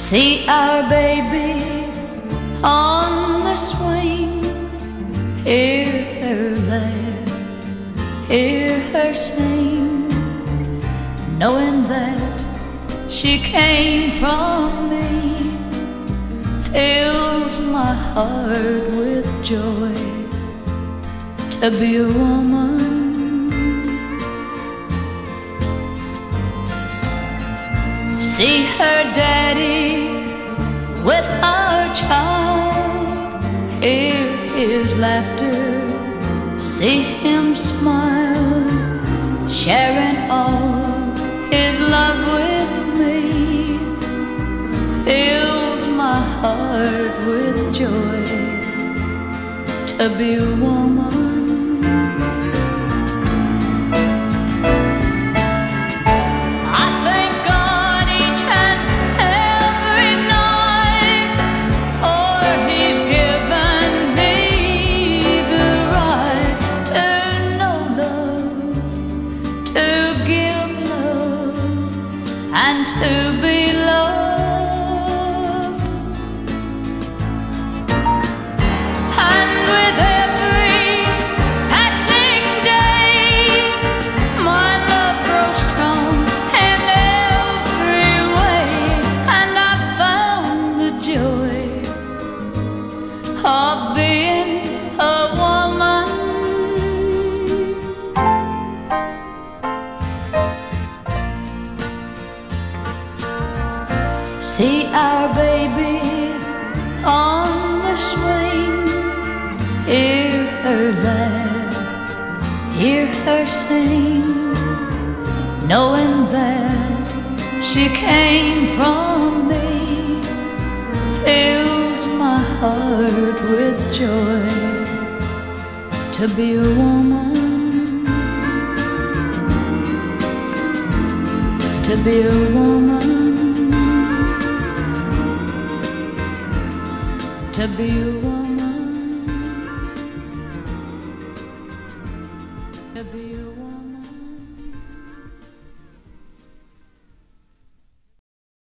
See our baby on the swing, hear her laugh, hear her sing, knowing that she came from me, fills my heart with joy to be a woman. See her daddy with our child, hear his laughter, see him smile, sharing all his love with me, fills my heart with joy to be a woman. And to be loved, and with every passing day, my love grows strong in every way, and I've found the joy of being a woman. See our baby on the swing, hear her laugh, hear her sing, knowing that she came from me, fills my heart with joy to be a woman, to be a woman. To be a woman, to be a